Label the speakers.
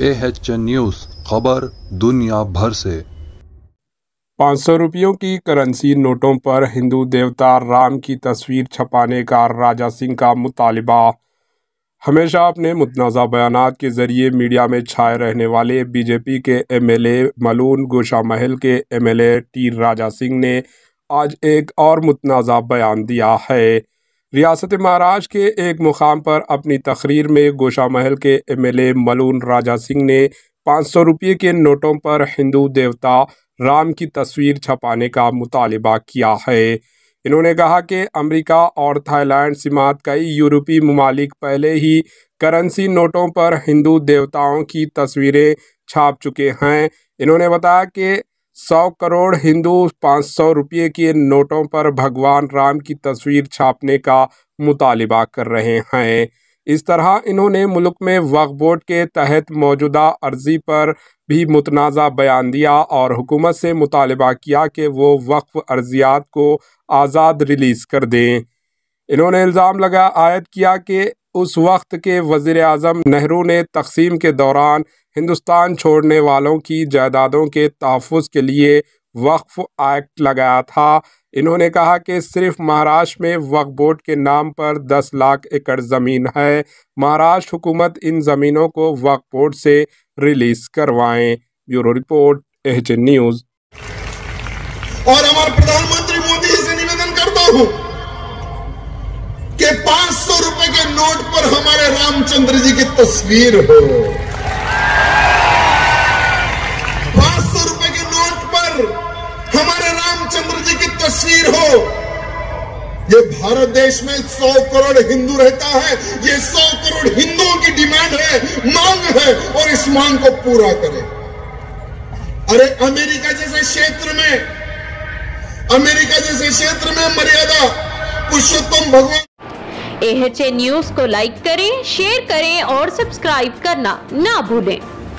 Speaker 1: AHN news खबर दुनिया भर से।
Speaker 2: 500 रुपयों की करेंसी नोटों पर हिंदू देवता राम की तस्वीर छपाने का राजा सिंह का मुतालिबा। हमेशा अपने मुतनाज़ा बयानात के जरिए मीडिया में छाए रहने वाले बीजेपी के MLA मलून गोशामहल के MLA टी राजा सिंह ने आज एक और मुतनाज़ा बयान दिया है। रियासत महाराष्ट्र के एक मुकाम पर अपनी तकरीर में गोशामहल के MLA मलून राजा सिंह ने 500 रुपये के नोटों पर हिंदू देवता राम की तस्वीर छपाने का मुतालिबा किया है। इन्होंने कहा कि अमेरिका और थाईलैंड समेत कई यूरोपीय ममालिक पहले ही करेंसी नोटों पर हिंदू देवताओं की तस्वीरें छाप चुके हैं। इन्होंने बताया कि 100 करोड़ हिंदू 500 रुपये के नोटों पर भगवान राम की तस्वीर छापने का मुतालिबा कर रहे हैं। इस तरह इन्होंने मुल्क में वक्फ बोर्ड के तहत मौजूदा अर्जी पर भी मुतनाज़ा बयान दिया और हुकूमत से मुतालिबा किया कि वो वक्फ अर्जियात को आज़ाद रिलीज़ कर दें। इन्होंने इल्ज़ाम आयद किया कि उस वक्त के वज़ीर आज़म नेहरू ने तक़सीम के दौरान हिंदुस्तान छोड़ने वालों की जायदादों के तहफ़्फ़ुज़ के लिए वक्फ एक्ट लगाया था। इन्होंने कहा कि सिर्फ महाराष्ट्र में वक्फ बोर्ड के नाम पर 10 लाख एकड़ ज़मीन है। महाराष्ट्र हुकूमत इन ज़मीनों को वक्फ बोर्ड से रिलीज़ करवाएं। Bureau report AHN news.
Speaker 3: और हमारे प्रधानमंत्री मोदी से निवेदन करता हूं कि 500 रुपए के नोट पर हमारे रामचंद्र जी की तस्वीर हो। 500 रुपए के नोट पर हमारे रामचंद्र जी की तस्वीर हो। ये भारत देश में 100 करोड़ हिंदू रहता है। ये 100 करोड़ हिंदुओं की डिमांड है, मांग है, और इस मांग को पूरा करें। अरे अमेरिका जैसे क्षेत्र में मर्यादा पुरुषोत्तम भगवान।
Speaker 4: AHN न्यूज़ को लाइक करें, शेयर करें और सब्सक्राइब करना ना भूलें।